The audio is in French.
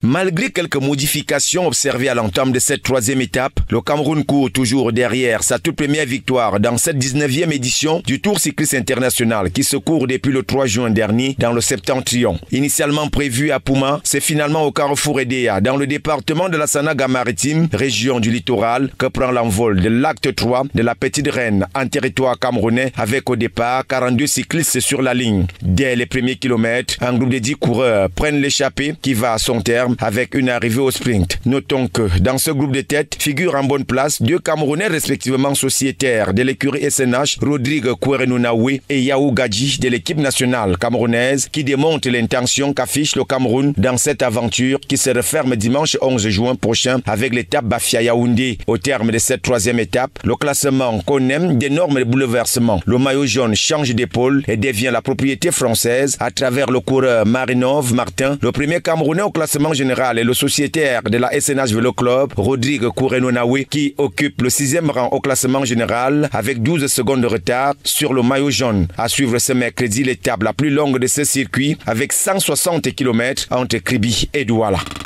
Malgré quelques modifications observées à l'entame de cette troisième étape, le Cameroun court toujours derrière sa toute première victoire dans cette 19e édition du Tour cycliste international qui se court depuis le 3 juin dernier dans le Septentrion. Initialement prévu à Pouma, c'est finalement au Carrefour Edea, dans le département de la Sanaga-Maritime, région du littoral, que prend l'envol de l'acte 3 de la Petite Reine en territoire camerounais avec au départ 42 cyclistes sur la ligne. Dès les premiers kilomètres, un groupe de 10 coureurs prennent l'échappée qui va à son terme avec une arrivée au sprint. Notons que dans ce groupe de tête figurent en bonne place deux Camerounais respectivement sociétaires de l'écurie SNH, Rodrigue Kouerenounaoui et Yaou Gadji de l'équipe nationale camerounaise qui démontrent l'intention qu'affiche le Cameroun dans cette aventure qui se referme dimanche 11 juin prochain avec l'étape Bafia-Yaoundé. Au terme de cette troisième étape, le classement connaît d'énormes bouleversements. Le maillot jaune change d'épaule et devient la propriété française à travers le coureur Marinov Martin, le premier Camerounais au classement général et le sociétaire de la SNH Vélo Club, Rodrigue Kouerenounaoui, qui occupe le 6e rang au classement général avec 12 secondes de retard sur le maillot jaune. À suivre ce mercredi l'étape la plus longue de ce circuit avec 160 km entre Kribi et Douala.